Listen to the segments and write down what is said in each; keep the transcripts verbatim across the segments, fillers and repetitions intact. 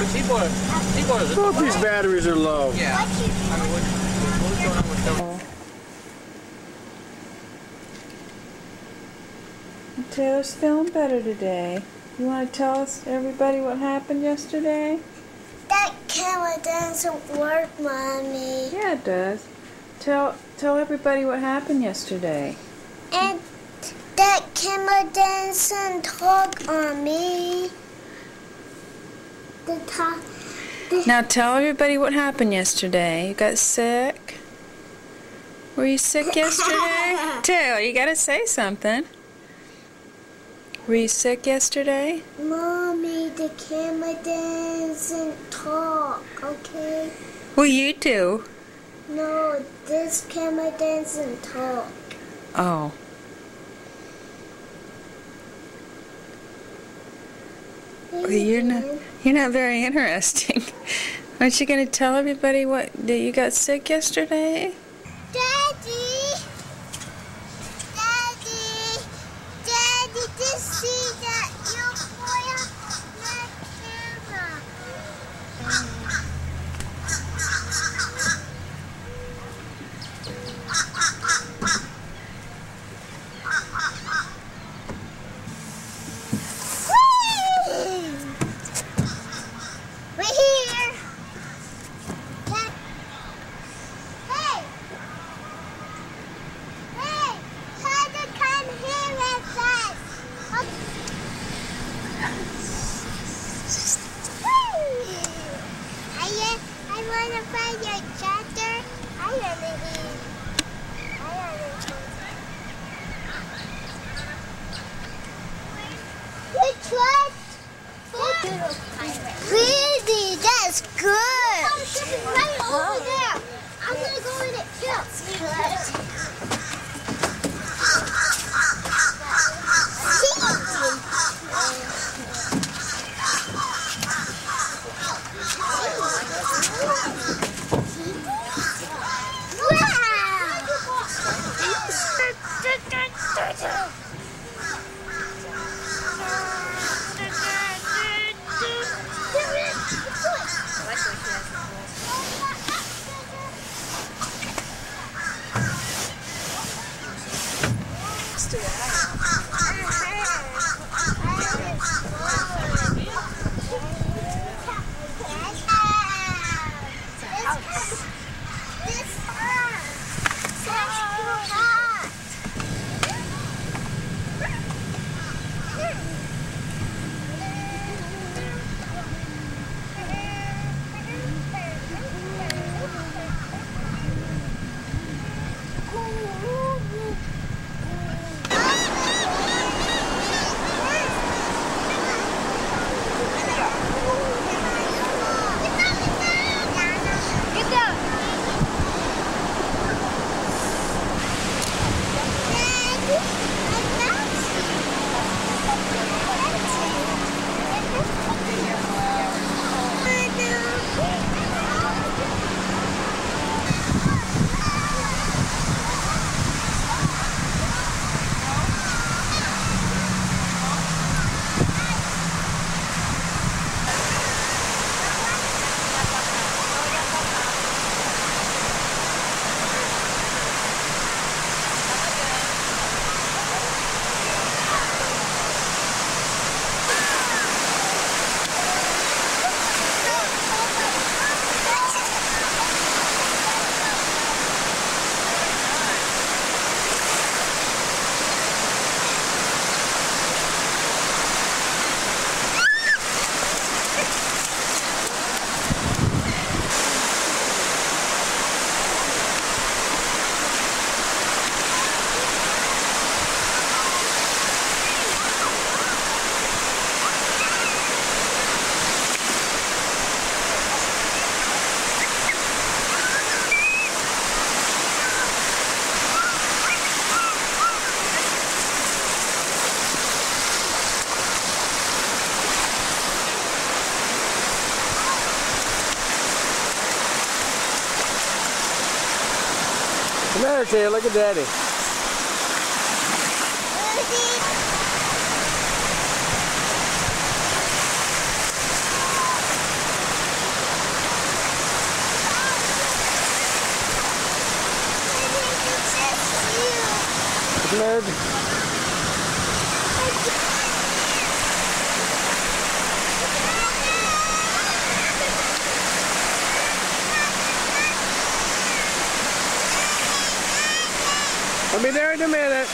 Both these batteries are low. Yeah. I mean, what, what's going on with them? Taylor's feeling better today. You want to tell us, everybody, what happened yesterday? That camera doesn't work, Mommy. Yeah, it does. Tell tell everybody what happened yesterday. And that camera doesn't talk on me. The top. The Now tell everybody what happened yesterday. You got sick? Were you sick yesterday? Taylor, you got to say something. Were you sick yesterday? Mommy, the camera doesn't talk, okay? Well, you do. No, this camera doesn't talk. Oh. Well, you're not, you're not very interesting. Aren't you going to tell everybody what that you got sick yesterday? Daddy! Daddy! Daddy, did you see that you put on the camera? We're here! Dad. Hey! Hey! Try to come here with us! I, I want to find your charger. I want to eat. I want to eat. Which one? Really? That's good. Right over there. I'm going to go in it too. Come here, Taylor. Look at Daddy. good. I'll be there in a minute.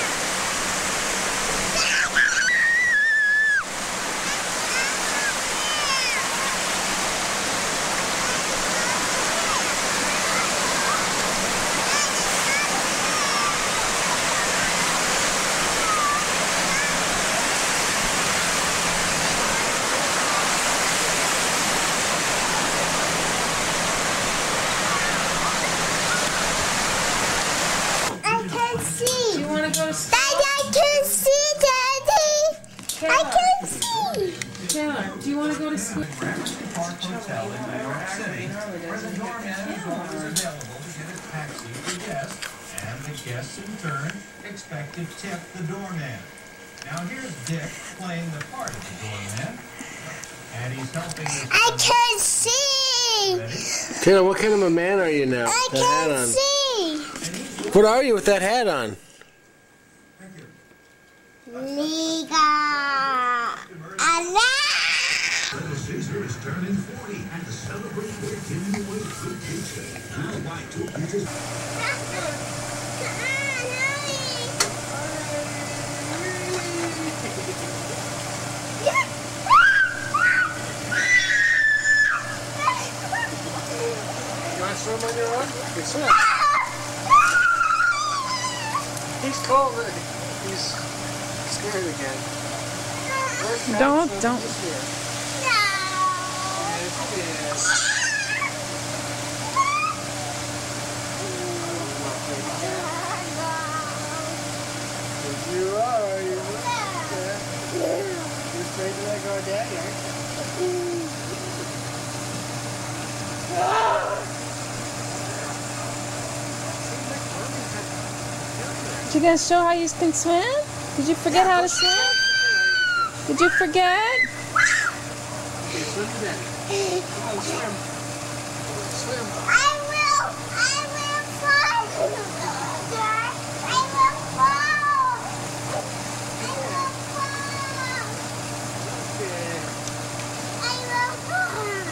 Daddy, I can see, Daddy. Taylor. I can see. Taylor, do you want to go to school? Park Hotel in New York City, where the doorman is always available to get a taxi for guests, and the guests in turn expect to tip the doorman. Now here's Dick playing the part of the doorman, and he's helping his I can see. Ready? Taylor, what kind of a man are you now? I That hat can on. see. What are you with that hat on? Thank you. Liga. Allah. Little Caesar is turning forty, and to celebrate, we're giving away free pizza. Now buy two pizzas. You want to swim on your own? You can swim. He's cold. He's scared again. Where's Max? Don't, He's don't. here. Yes, he is. Yes, you are. You yeah. You're afraid to let go of Daddy, aren't you? Did you guys show how you can swim? Did you forget how to swim? Did you forget? Okay, swim to Daddy. Come on, swim. Swim. I will. I will fall. I will fall. I will fall. Okay. I will fall.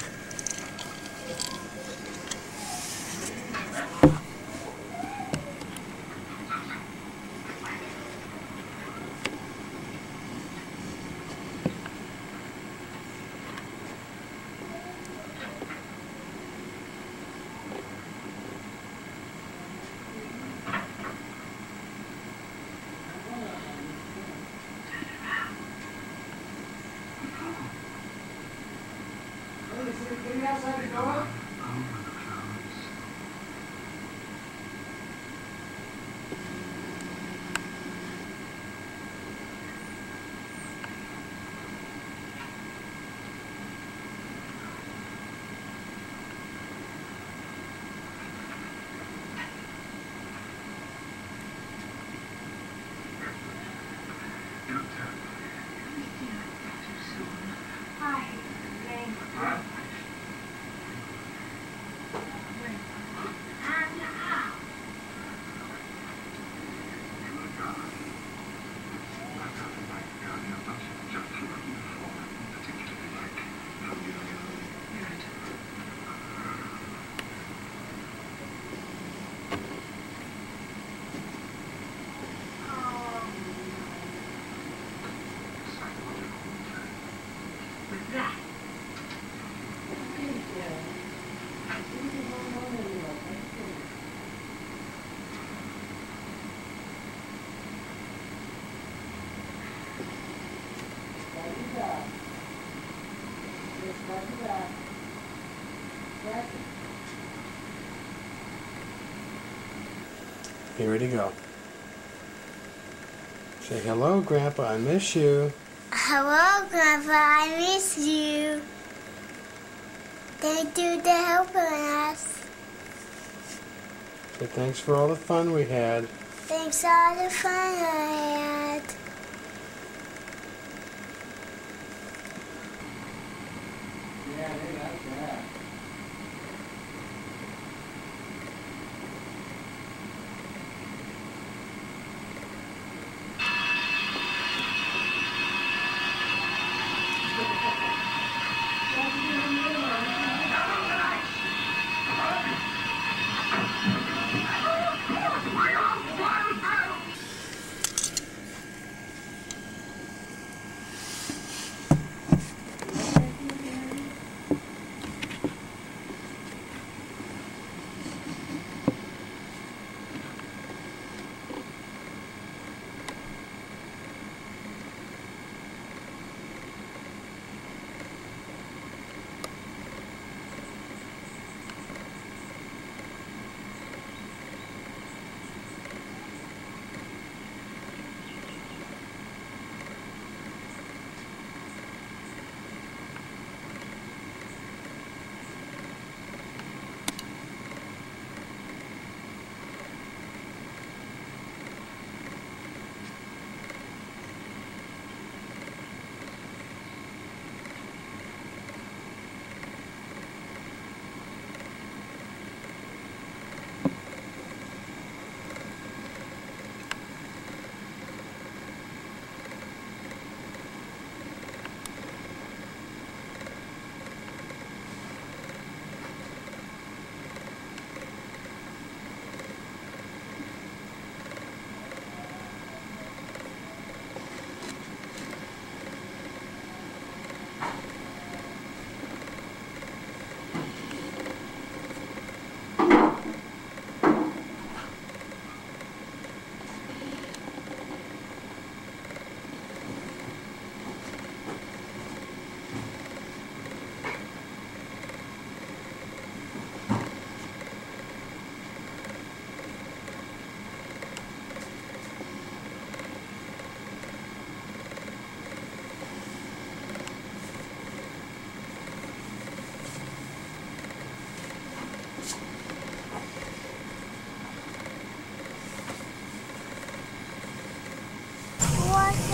You ready to go? Say hello, Grandpa. I miss you. Hello, Grandpa. I miss you. Thank you for helping us. Say thanks for all the fun we had. Thanks for all the fun I had.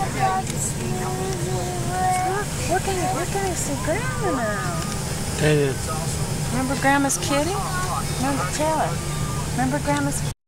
We're gonna, we're gonna see Grandma now. Hey, Remember Grandma's kitty? Remember Taylor? Remember Grandma's